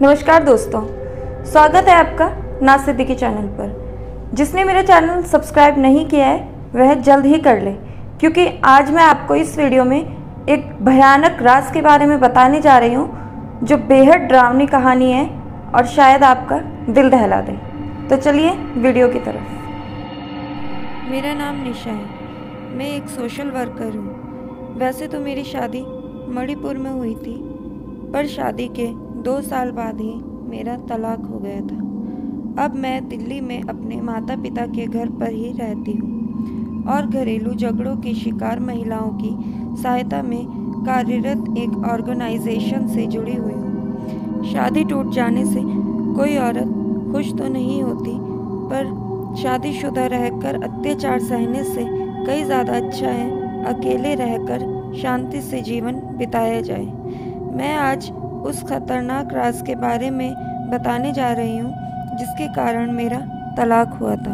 नमस्कार दोस्तों, स्वागत है आपका नाज सिद्दीकी चैनल पर। जिसने मेरा चैनल सब्सक्राइब नहीं किया है वह जल्द ही कर ले, क्योंकि आज मैं आपको इस वीडियो में एक भयानक राज के बारे में बताने जा रही हूँ जो बेहद डरावनी कहानी है और शायद आपका दिल दहला दे। तो चलिए वीडियो की तरफ। मेरा नाम निशा है, मैं एक सोशल वर्कर हूँ। वैसे तो मेरी शादी मणिपुर में हुई थी, पर शादी के 2 साल बाद ही मेरा तलाक हो गया था। अब मैं दिल्ली में अपने माता पिता के घर पर ही रहती हूँ और घरेलू झगड़ों की शिकार महिलाओं की सहायता में कार्यरत एक ऑर्गेनाइजेशन से जुड़ी हुई हूँ। शादी टूट जाने से कोई औरत खुश तो नहीं होती, पर शादीशुदा रहकर अत्याचार सहने से कई ज़्यादा अच्छा है अकेले रहकर शांति से जीवन बिताया जाए। मैं आज उस खतरनाक राज के बारे में बताने जा रही हूँ जिसके कारण मेरा तलाक हुआ था।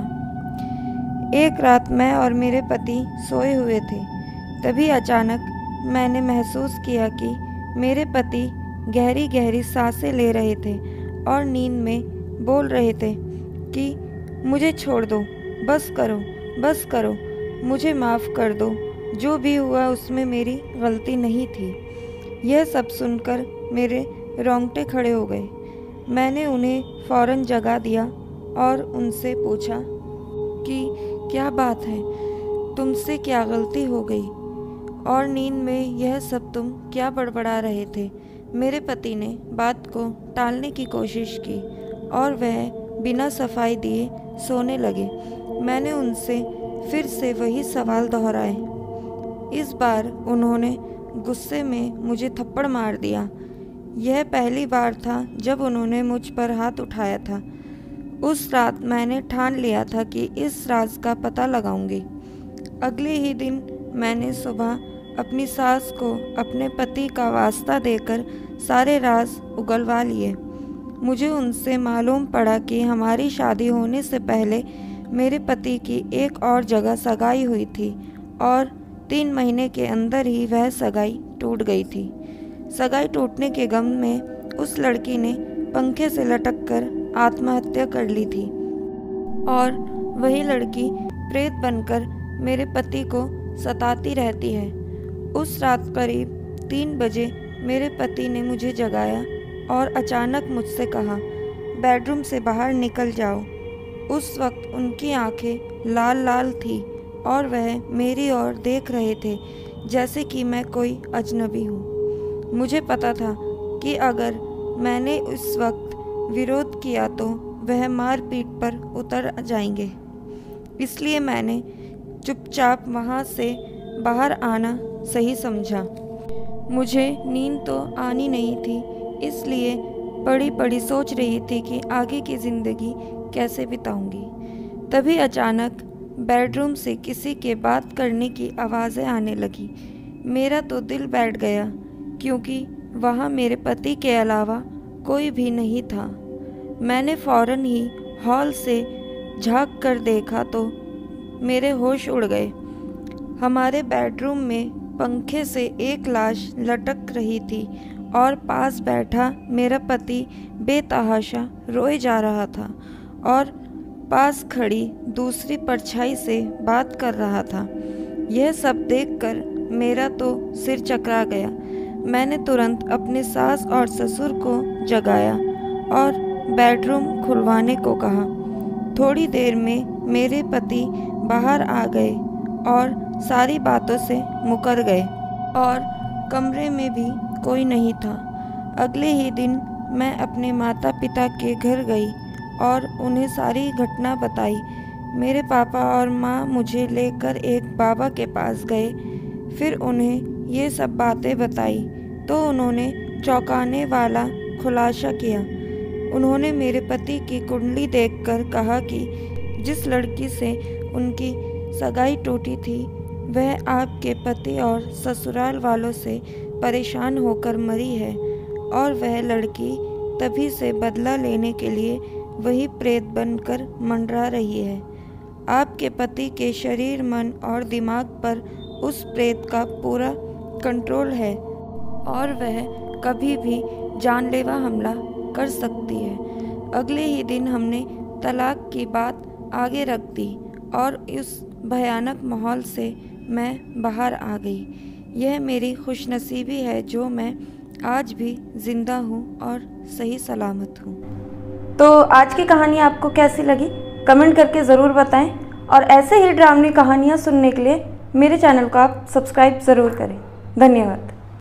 एक रात मैं और मेरे पति सोए हुए थे, तभी अचानक मैंने महसूस किया कि मेरे पति गहरी गहरी सांसें ले रहे थे और नींद में बोल रहे थे कि मुझे छोड़ दो, बस करो, मुझे माफ़ कर दो, जो भी हुआ उसमें मेरी गलती नहीं थी। यह सब सुनकर मेरे रोंगटे खड़े हो गए। मैंने उन्हें फ़ौरन जगा दिया और उनसे पूछा कि क्या बात है, तुमसे क्या गलती हो गई और नींद में यह सब तुम क्या बड़बड़ा रहे थे। मेरे पति ने बात को टालने की कोशिश की और वह बिना सफाई दिए सोने लगे। मैंने उनसे फिर से वही सवाल दोहराए। इस बार उन्होंने गुस्से में मुझे थप्पड़ मार दिया। यह पहली बार था जब उन्होंने मुझ पर हाथ उठाया था। उस रात मैंने ठान लिया था कि इस राज का पता लगाऊंगी। अगले ही दिन मैंने सुबह अपनी सास को अपने पति का वास्ता देकर सारे राज उगलवा लिए। मुझे उनसे मालूम पड़ा कि हमारी शादी होने से पहले मेरे पति की एक और जगह सगाई हुई थी और 3 महीने के अंदर ही वह सगाई टूट गई थी। सगाई टूटने के गम में उस लड़की ने पंखे से लटककर आत्महत्या कर ली थी और वही लड़की प्रेत बनकर मेरे पति को सताती रहती है। उस रात करीब 3 बजे मेरे पति ने मुझे जगाया और अचानक मुझसे कहा, बेडरूम से बाहर निकल जाओ। उस वक्त उनकी आंखें लाल लाल थी और वह मेरी ओर देख रहे थे जैसे कि मैं कोई अजनबी हूँ। मुझे पता था कि अगर मैंने उस वक्त विरोध किया तो वह मारपीट पर उतर जाएंगे, इसलिए मैंने चुपचाप वहाँ से बाहर आना सही समझा। मुझे नींद तो आनी नहीं थी, इसलिए बड़ी बड़ी सोच रही थी कि आगे की ज़िंदगी कैसे बिताऊंगी। तभी अचानक बेडरूम से किसी के बात करने की आवाज़ें आने लगी। मेरा तो दिल बैठ गया, क्योंकि वहाँ मेरे पति के अलावा कोई भी नहीं था। मैंने फ़ौरन ही हॉल से झांक कर देखा तो मेरे होश उड़ गए। हमारे बेडरूम में पंखे से एक लाश लटक रही थी और पास बैठा मेरा पति बेतहाशा रोए जा रहा था और पास खड़ी दूसरी परछाई से बात कर रहा था। यह सब देखकर मेरा तो सिर चकरा गया। मैंने तुरंत अपने सास और ससुर को जगाया और बेडरूम खुलवाने को कहा। थोड़ी देर में मेरे पति बाहर आ गए और सारी बातों से मुकर गए और कमरे में भी कोई नहीं था। अगले ही दिन मैं अपने माता पिता के घर गई और उन्हें सारी घटना बताई। मेरे पापा और माँ मुझे लेकर एक बाबा के पास गए। फिर उन्हें ये सब बातें बताई तो उन्होंने चौंकाने वाला खुलासा किया। उन्होंने मेरे पति की कुंडली देखकर कहा कि जिस लड़की से उनकी सगाई टूटी थी वह आपके पति और ससुराल वालों से परेशान होकर मरी है और वह लड़की तभी से बदला लेने के लिए वही प्रेत बनकर मंडरा रही है। आपके पति के शरीर, मन और दिमाग पर उस प्रेत का पूरा कंट्रोल है और वह कभी भी जानलेवा हमला कर सकती है। अगले ही दिन हमने तलाक की बात आगे रख दी और उस भयानक माहौल से मैं बाहर आ गई। यह मेरी खुशनसीबी है जो मैं आज भी ज़िंदा हूँ और सही सलामत हूँ। तो आज की कहानी आपको कैसी लगी कमेंट करके ज़रूर बताएं और ऐसे ही ड्रामनी कहानियाँ सुनने के लिए मेरे चैनल को आप सब्सक्राइब ज़रूर करें। धन्यवाद।